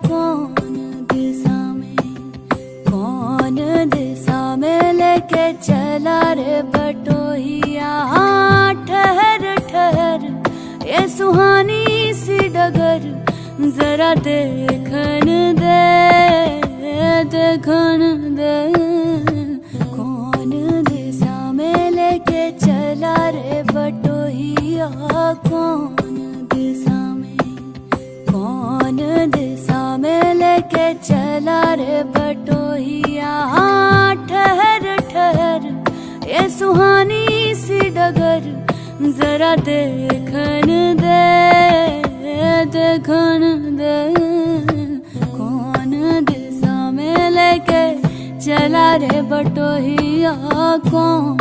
कौन दिशा में लेके चला रे बटोहिया। ठहर ठहर ये सुहानी सी डगर जरा देखन दे, देखन दे। कौन दिशा में लेके चला रे बटोहिया। कौन दिशा में लेके चला रे बटोहिया। ठहर ठहर ये सुहानी सी डगर जरा देखन दे, देखन दे। कौन दिशा में लेके चला रे बटोहिया। कौन